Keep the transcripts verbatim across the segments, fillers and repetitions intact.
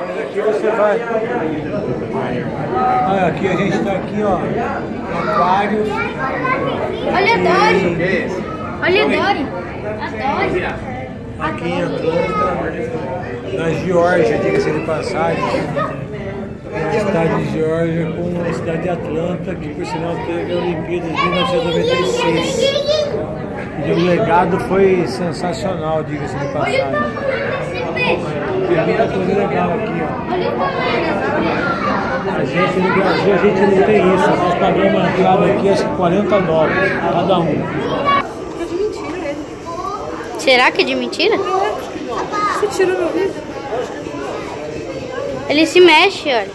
Aqui você vai. Ah, aqui a gente tá aqui, ó. Aquários. Olha a Dory. Olha a Dory. A Dory. Aqui em Atlanta, na Geórgia, diga-se de passagem. A cidade de Geórgia com a cidade de Atlanta, que por sinal teve a Olimpíada de mil novecentos e noventa e seis. E o legado foi sensacional, diga-se de passagem. Tem muita coisa legal aqui, ó. A gente no Brasil, a gente não tem isso. Nós pagamos uma entrada aqui, acho que quarenta dólares cada um. Será que é de mentira? Você tirou meu vídeo? Ele se mexe, olha.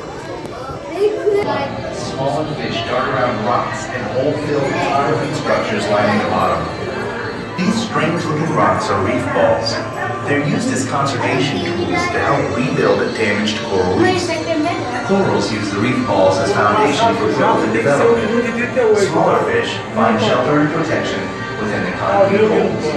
Small fish dart around rocks and hole-filled tile structures lining the bottom. These strange-looking rocks are reef balls. They're used as conservation tools to help rebuild damaged coral reefs. Corals use the reef balls as foundation for growth and development. Smaller fish find shelter and protection within the concrete holes.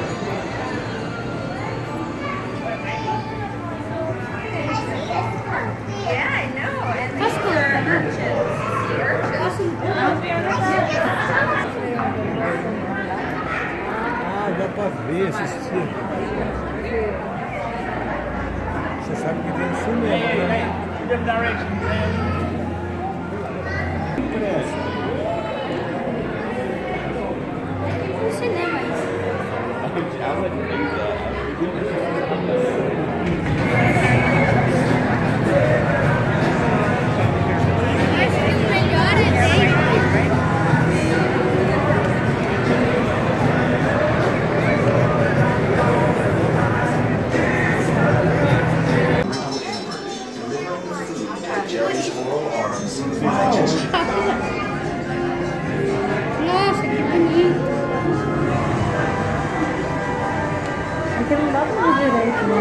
Ah, dá pra ver, você, você sabe que tem isso mesmo, né? Não sei nem mais. Nossa, que bonito. Aqui não dá pra ver direito, não.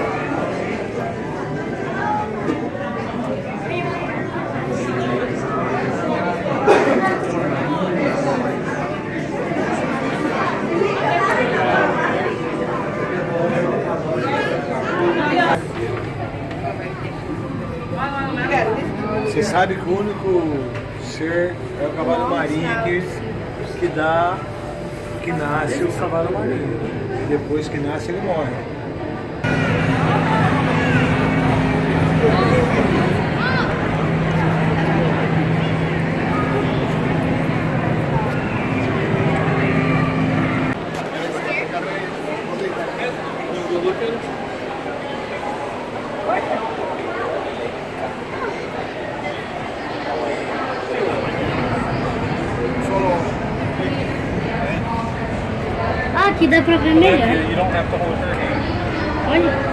Você sabe que o único ser é o cavalo marinho que, que dá, que nasce o cavalo marinho. E depois que nasce ele morre. Ah, aqui dá pra ver melhor. Olha.